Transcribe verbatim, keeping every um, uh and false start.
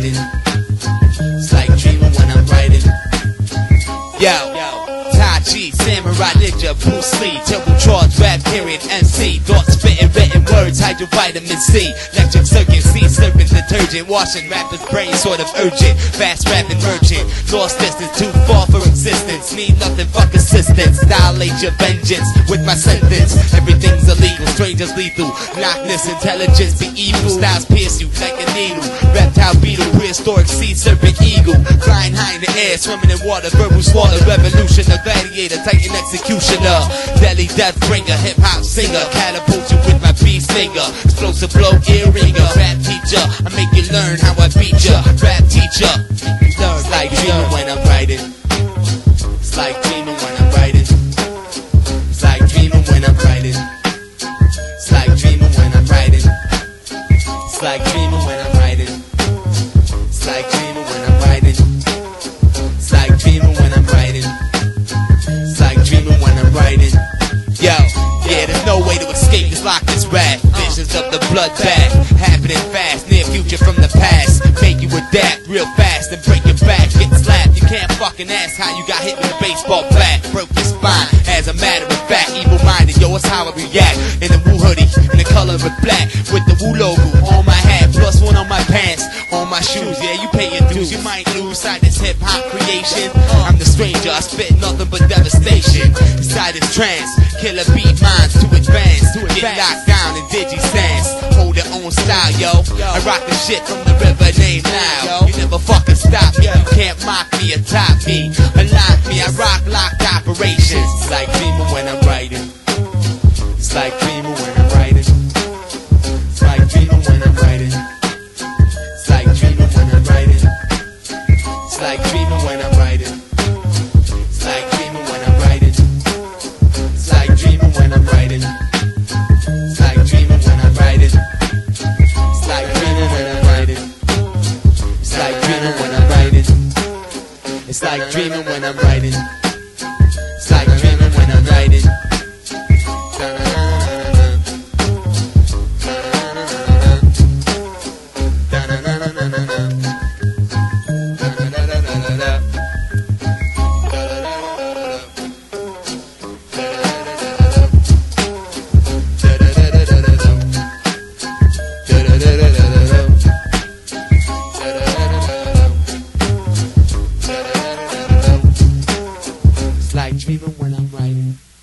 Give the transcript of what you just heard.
writing. It's like dreaming when I'm writing. Yo, Tai Chi, Samurai Ninja, Bruce Lee, Turbo Charge, Rap Period, M C, thoughts spitting written words, hydrovitamin C, electric circuit, sea serpent detergent, washing rappers' brains sort of urgent, fast rapping merchant, lost distance, too far for existence, need nothing, fuck assistance, dilate your vengeance with my sentence, everything's illegal, strangers lethal, Loch-Ness intelligence, the evil, styles pierce you like a needle, reptile beetle, prehistoric sea serpent eagle, flying high in the air, swimming in water, verbal slaughter, revolution, a gladiator, titan executioner, deadly death bringer, hip hop singer, catapult you with my beast finger, explosive blow, ear ringer, rap teacher, I make you learn how I beat ya, rap teacher, it's like dreaming when I'm writing, it's like dreaming when I'm writing, it's like dreaming when I'm writing, it's like dreaming when I'm writing, it's like dreaming when I'm writing, it's like dreaming when I'm writing, it's like dreaming when I'm writing, it's like dreaming when I'm writing. Yo, yeah, there's no way to escape this Loch-Ness rap. Visions of the bloodbath, happening fast, near future from the past. Make you adapt real fast and break your back, get slapped. You can't fucking ask how you got hit with a baseball bat, broke your spine. As a matter of fact, evil-minded, yo, it's how I react. In the Woo hoodie, in the color of black, with the Woo logo on my hat, plus one on my pants, on my shoes. Yeah, you pay your dues, you might lose side this hip-hop creation. I'm the stranger, I spit nothing but devastation. Inside this trance, killer beat minds to advance, to get locked down in digi-stance. Hold their own style, yo. I rock the shit from the river named Nile. You never fucking stop me, you can't mock me or top me. Unlock me, I rock locked operations. It's like dreaming when I'm writing. It's like dreaming when I'm writing. It's like dreaming when I'm writing. It's like dreaming when I'm writing. It's like dreaming when I'm writing. It's like dreaming when I'm writing. It's like dreaming when I'm writing. It's like dreaming when I'm writing. It's like dreaming when I'm writing. It's like dreaming when I'm writing. It's like dreaming when I'm writing. It's like dreaming when I'm writing. It's like dreaming when I'm writing.